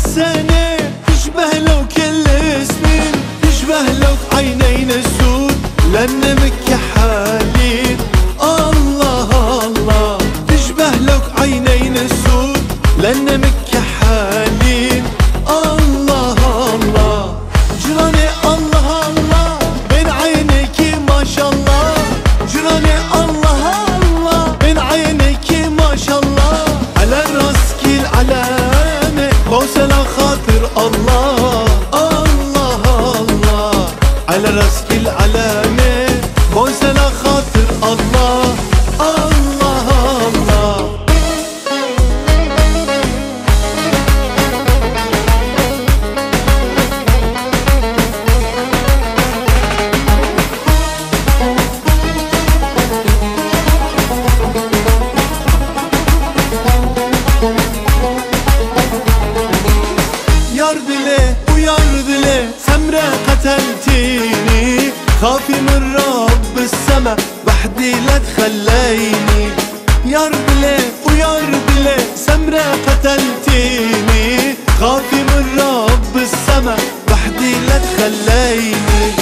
السنة تشبه لو كل سنين، تشبه لو عينين السود لأن مكحالين. الله الله تشبه لو عينين السود لأن مكحالين. الله الله جراني الله الله بين عينيك ما شاء الله، جراني الله الله بين عينيك ما شاء الله. على راسك العلامة بوصلة خاطر الله. الله الله على راسك العلامة بوصلة خاطر الله. الله الله ياردلي وياردلي سمرة قتلتيني، خافي من رب السما وحدي لا تخليني. ياردلي وياردلي سمرة قتلتيني، خافي من رب السما وحدي لا تخليني.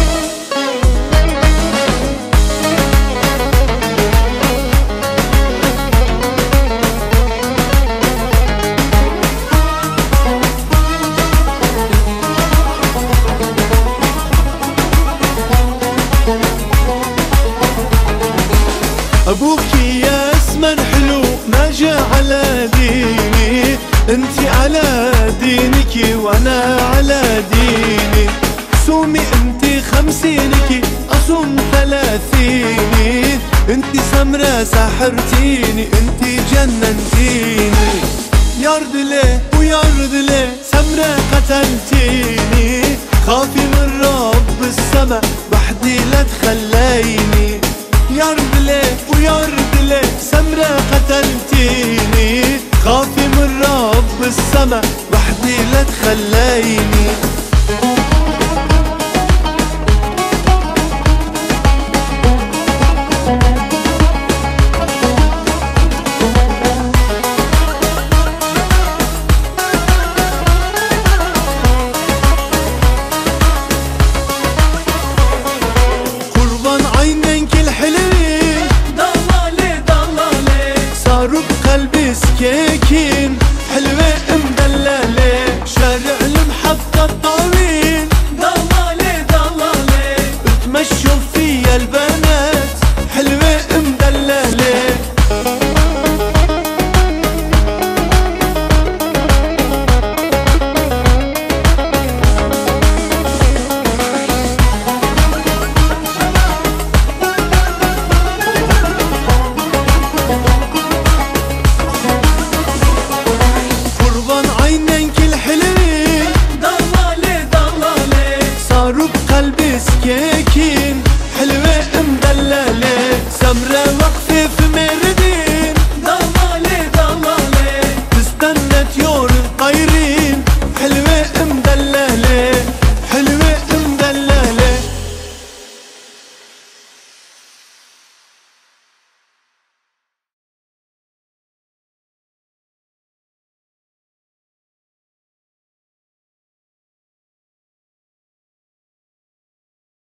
ابوكي يا اسمر حلو ما جا على ديني، انتي على دينك وانا على ديني. صومي انتي خمسينك اصوم ثلاثيني، انتي سمرة سحرتيني انتي جننتيني. ياردلي وياردلي سمرة قتلتيني، خافي من رب السما وحدي لا تخليني. ياردلي وياردلي سمرة قتلتيني، خافي من رب السما وحدي لا تخليني. قربان عينك الحلوين ضلالي ضلالي صاروا بقلبي سكاكين، حلوة مدللة شارع المحطة الطويل. ضلالي ضلالي بتمشوا فيا البنات حلوة مدللة. عينك الحلوين ضلالي ضلالي صاروا بقلبي سكاكين، حلوة مدللة سمرة